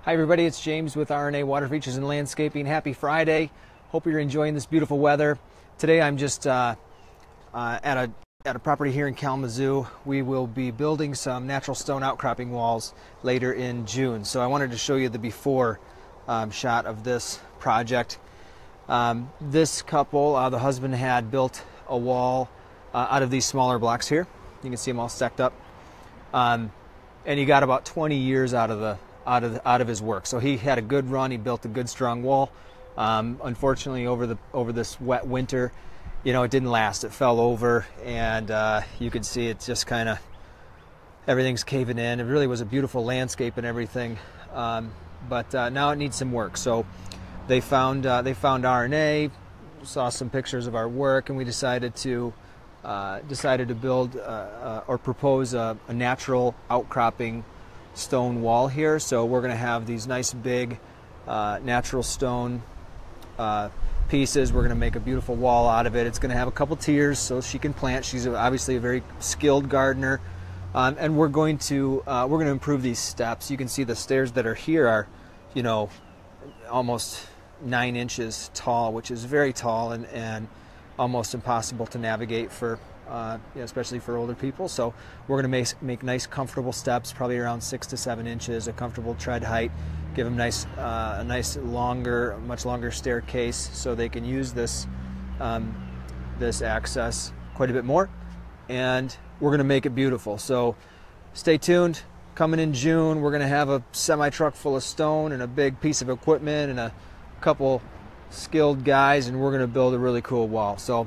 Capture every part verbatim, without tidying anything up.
Hi everybody, it's James with R and A Water Features and Landscaping. Happy Friday. Hope you're enjoying this beautiful weather. Today I'm just uh, uh, at a at a property here in Kalamazoo. We will be building some natural stone outcropping walls later in June. So I wanted to show you the before um, shot of this project. Um, this couple, uh, the husband had built a wall uh, out of these smaller blocks here. You can see them all stacked up. Um, and he got about twenty years out of the out of the, out of his work. So he had a good run. He built a good strong wall. Um, unfortunately, over the over this wet winter, you know, it didn't last. It fell over, and uh, you could see it just kind of everything's caving in. It really was a beautiful landscape and everything, um, but uh, now it needs some work. So they found uh, they found R and A, saw some pictures of our work, and we decided to uh, decided to build uh, uh, or propose a, a natural outcropping stone wall here. So we're going to have these nice big uh, natural stone uh, pieces. We're going to make a beautiful wall out of it. It's going to have a couple tiers so she can plant. She's obviously a very skilled gardener, um, and we're going to uh, we're going to improve these steps. You can see the stairs that are here are, you know, almost nine inches tall, which is very tall and and almost impossible to navigate for. Uh, you know, especially for older people. So we're going to make, make nice comfortable steps, probably around six to seven inches, a comfortable tread height, give them nice, uh, a nice longer, much longer staircase so they can use this, um, this access quite a bit more. And we're going to make it beautiful. So stay tuned. Coming in June, we're going to have a semi-truck full of stone and a big piece of equipment and a couple skilled guys, and we're going to build a really cool wall. So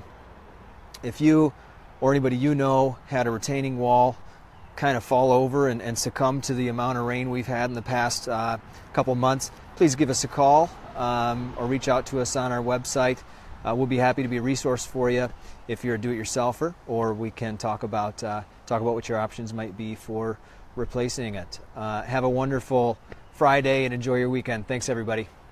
if you or anybody you know had a retaining wall kind of fall over and, and succumb to the amount of rain we've had in the past uh, couple months, please give us a call um, or reach out to us on our website. Uh, we'll be happy to be a resource for you if you're a do-it-yourselfer, or we can talk about uh, talk about what your options might be for replacing it. Uh, have a wonderful Friday and enjoy your weekend. Thanks, everybody.